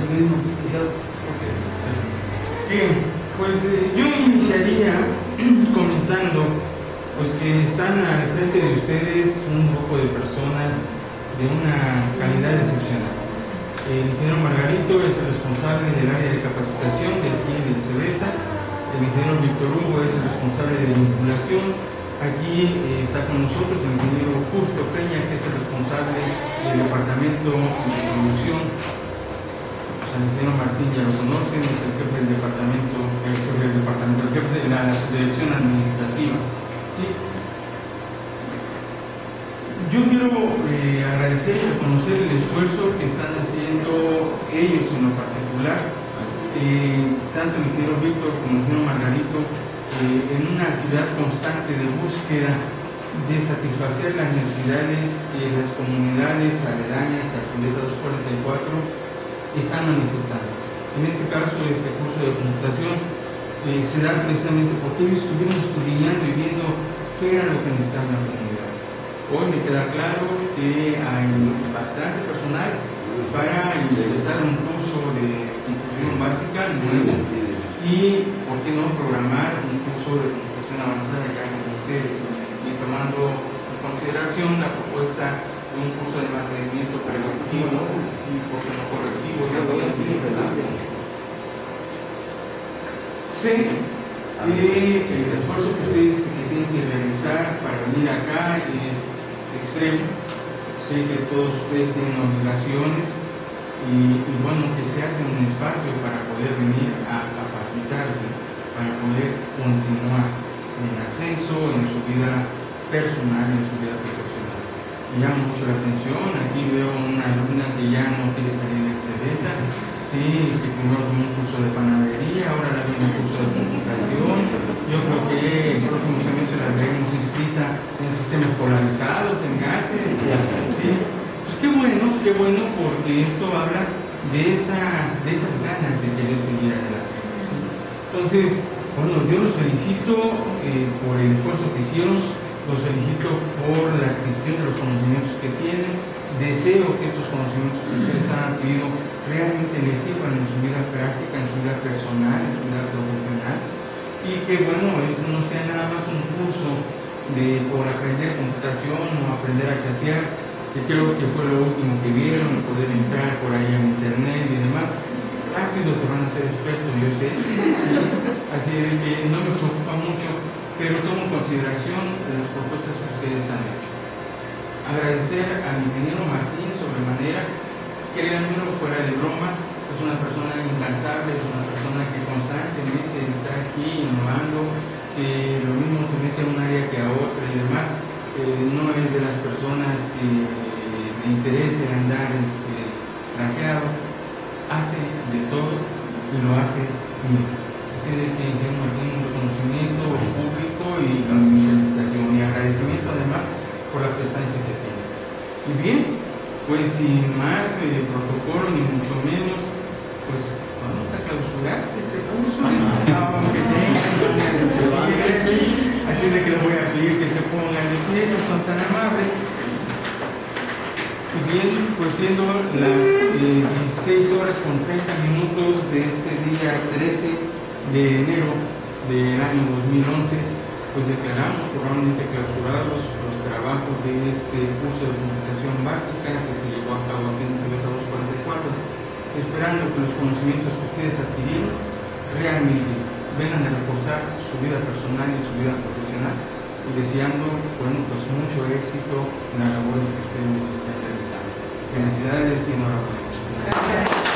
mismo, licenciado. Bien, pues yo iniciaría comentando pues que están al frente de ustedes un grupo de personas de una calidad excepcional. El ingeniero Margarito es el responsable del área de capacitación de aquí en el CEBETA. El ingeniero Víctor Hugo es el responsable de vinculación. Aquí está con nosotros el ingeniero Justo Peña, que es el responsable del departamento de producción. El ingeniero Martín ya lo conocen, es el jefe del departamento, el jefe de la subdirección administrativa. ¿Sí? Yo quiero agradecer y reconocer el esfuerzo que están haciendo ellos en lo particular, tanto el ingeniero Víctor como el ingeniero Margarito, en una actividad constante de búsqueda de satisfacer las necesidades que las comunidades aledañas a Xileta 244 están manifestando. En este caso, este curso de computación se da precisamente porque ellos estuvieron escudriñando y viendo qué era lo que necesitaba la comunidad. Hoy me queda claro que hay bastante personal para empezar un curso de computación básica nuevo y, ¿por qué no, programar un curso de computación avanzada ya con ustedes y tomando en consideración la propuesta de un curso de mantenimiento preventivo y por qué no correctivo. Sé que el esfuerzo que ustedes tienen que realizar para venir acá es extremo. Sé que todos ustedes tienen obligaciones y bueno, que se hace un espacio para poder venir a capacitarse, para poder continuar en ascenso en su vida personal, en su vida profesional. Me llama mucho la atención, aquí veo una alumna que ya no quiere salir del CEBETA, sí, que primero tomó un curso de panadería, ahora la viene un curso de computación. Yo creo que el próximo semestre la veremos inscrita en sistemas polarizados, en gases, sí. Pues qué bueno, porque esto habla de esas ganas de querer seguir adelante. ¿Sí? Entonces, bueno, yo los felicito por el esfuerzo que hicieron. Los felicito por la adquisición de los conocimientos que tienen. Deseo que estos conocimientos que ustedes han adquirido realmente les sirvan en su vida práctica, en su vida personal, en su vida profesional. Y que, bueno, eso no sea nada más un curso por aprender computación o aprender a chatear, que creo que fue lo último que vieron, poder entrar por ahí en internet y demás. Rápido se van a hacer expertos, yo sé. Así que no me preocupa mucho, pero tomo en consideración las propuestas que ustedes han hecho. Agradecer al ingeniero Martín sobremanera, créanmelo, fuera de broma, es una persona incansable, es una persona que constantemente está aquí innovando, que lo mismo se mete en un área que a otra y demás. No es de las personas que le interese andar tranqueado, hace de todo y lo hace bien. Así de que ingeniero Martín, un reconocimiento público y felicitación y agradecimiento además por las prestancias que tiene. Y bien, pues sin más protocolo ni mucho menos, pues vamos a clausurar este curso. Aunque así de que les voy a pedir que se pongan de pie, no son tan amables. Y bien, pues siendo las 16 horas con 30 minutos de este día 13 de enero del año 2011, pues declaramos formalmente clausurados los trabajos de este curso de computación básica que se llevó a cabo aquí en CEBETA 244, esperando que los conocimientos que ustedes adquirieron realmente vengan a reforzar su vida personal y su vida profesional, y deseando, bueno, pues mucho éxito en las labores que ustedes estén realizando. Felicidades y enhorabuena. Gracias.